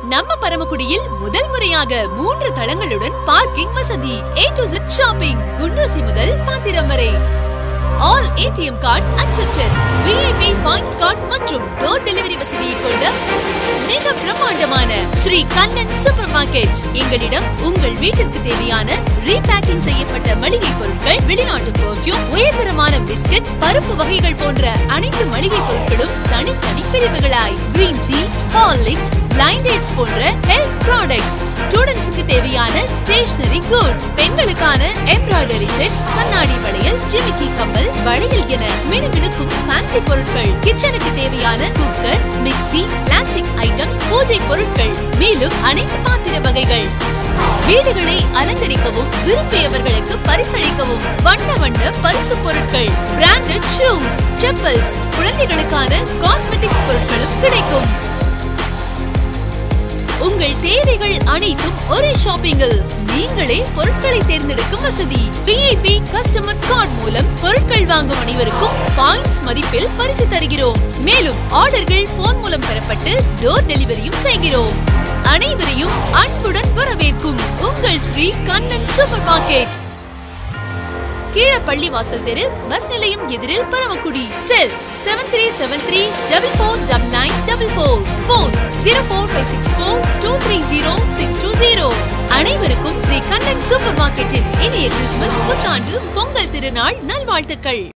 நம்ம பரமக்குடியில் முதல் முறையாக 3 தளங்களுடன் பார்க்கிங் வசதி. A to Z ஷாப்பிங், குண்டூசி முதல் பாத்திரம் வரை. All ATM cards accepted. VIP points card மற்றும் டோர் டெலிவரி வசதியை கொண்ட மிக பிரம்மாண்டமான ஸ்ரீ கண்ணன் சூப்பர் மார்க்கெட். எங்களிடம் உங்கள் வீட்டிற்கு தேவையான ரீபேக்கிங் செய்யப்பட்ட மளிகை பொருட்கள், வெளிநாட்டு பெர்ஃப்யூம், உயர்தரமான பிஸ்கட்ஸ், பருப்பு வகைகள் போன்ற அனைத்து மளிகை பொருட்களும் தனித்தனி பிரிவுகளாய் green tea, Horlicks, Lion dates போன்ற ஹெல்த் ப்ராடக்ட்ஸ், ஸ்டூடெண்ட்ஸ்க்கு தேவையான ஸ்டேஷனரி குட்ஸ், பெண்களுக்கான எம்ப்ராய்டரி செட்ஸ், கண்ணாடி வளையல், ஜிமிக்கி கம்மல், வளையல் என மினுமினுக்கும் ஃபேன்சி பொருட்கள், கிச்சனுக்கு தேவையான குக்கர், மிக்ஸி, பிளாஸ்டிக் ஐட்டம்ஸ், பூஜை பொருட்கள், மேலும் அனைத்து பாத்திர வகைகள். வீடுகளை அலங்கரிக்கவும் விரும்பியவர்களுக்கு பரிசளிக்கவும் வண்ண வண்ண பரிசு பொருட்கள், பிராண்டட் ஷூஸ், செப்பல்ஸ், குழந்தைகளுக்கான காஸ்மெட்டிக்ஸ் பொருட்களும் கிடைக்கும். உங்கள் தேவைகள் அனைத்தும் ஒரே ஷாப்பிங்கில். நீங்களே பொருட்களை தேர்ந்தெடுக்கும் வசதி. VIP கஸ்டமர் கார்டு மூலம் பொருட்கள் வாங்கும் அனைவருக்கும் பாயிண்ட்ஸ் மதிப்பில் பரிசு தருகிறோம். மேலும் ஆர்டர்கள் போன் மூலம் பெறப்பட்டு டோர் டெலிவரியும் செய்கிறோம். அனைவரையும் அன்புடன் வரவேற்கும் உங்கள் ஸ்ரீ கண்ணன் சூப்பர் மார்க்கெட். கீழப்பள்ளி வாசல் தெரு, பஸ் நிலையம் எதிரில் பரமக்குடி. செல் 7373449944. போன் 04564230620. அனைவருக்கும் ஸ்ரீ கண்ணன் சூப்பர் மார்க்கெட்டின் இனிய கிறிஸ்துமஸ், புத்தாண்டு, பொங்கல் திருநாள் நல்வாழ்த்துக்கள்.